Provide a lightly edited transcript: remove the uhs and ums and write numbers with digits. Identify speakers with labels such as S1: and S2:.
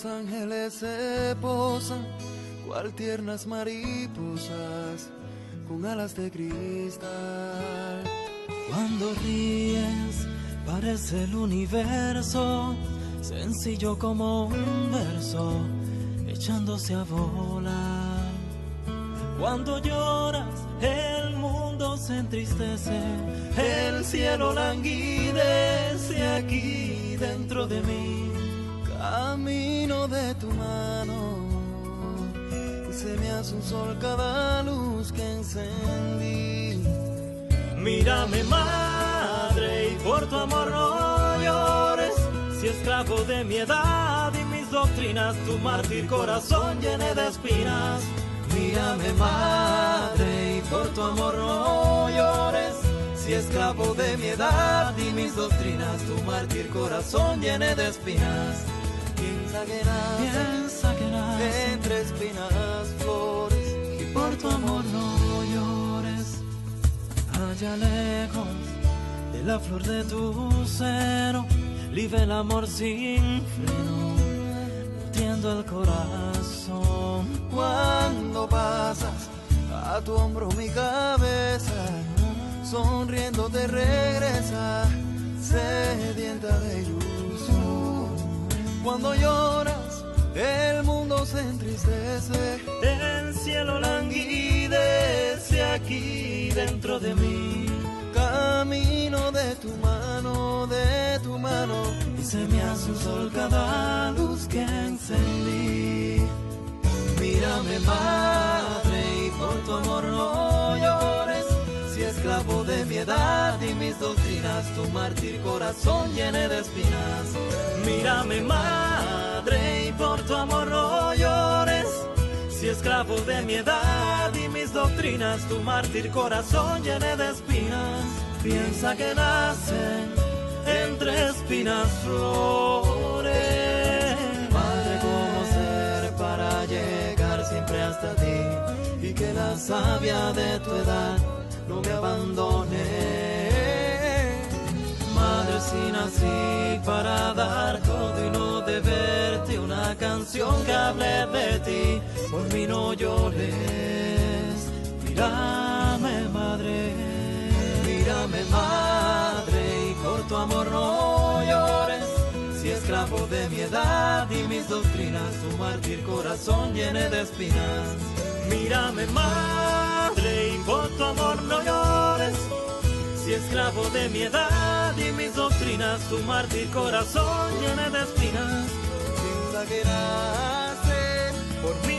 S1: los ángeles se posan, cual tiernas mariposas con alas de cristal.
S2: Cuando ríes, parece el universo sencillo como un verso echándose a volar. Cuando lloras, el mundo se entristece, el cielo languidece aquí dentro de mí.
S1: Camino de tu mano y se me hace un sol cada luz que encendí.
S2: Mírame, madre, y por tu amor no llores. Si esclavo de mi edad y mis doctrinas, tu mártir corazón llene de espinas.
S1: Mírame, madre, y por tu amor no llores. Si esclavo de mi edad y mis doctrinas, tu mártir corazón llene de espinas. Piensa que nace entre espinas flores,
S2: y por tu amor no llores. Allá lejos de la flor de tu seno, vive el amor sin freno, nutriendo el corazón.
S1: Cuando pasas a tu hombro mi cabeza, sonriendo te regresa, sedienta de ilusión. Cuando lloras, el mundo se entristece,
S2: el cielo languidece aquí dentro de mí.
S1: Camino de tu mano,
S2: y se me hace un sol cada luz que encendí.
S1: Mírame, madre, y por tu amor no llores. Si esclavo de mi edad y mis doctrinas, tu mártir corazón llene de espinas.
S2: Mírame, madre, y por tu amor no llores. Si esclavo de mi edad y mis doctrinas, tu mártir corazón llene de espinas. Piensa que nacen entre espinas flores.
S1: Madre, ¿cómo ser para llegar siempre hasta ti? Y que la savia de tu edad no me abandone.
S2: Madre, si nací para dar todo y no deberte una canción que hable de ti, por mí no llores. Mírame, madre,
S1: mírame, madre, y por tu amor no llores. Si esclavo de mi edad y mis doctrinas, tu mártir corazón llene de espinas.
S2: Mírame, madre, y por tu amor no llores. Si esclavo de mi edad y mis doctrinas, tu mártir corazón llene de espinas.
S1: Piensa que nace
S2: por mí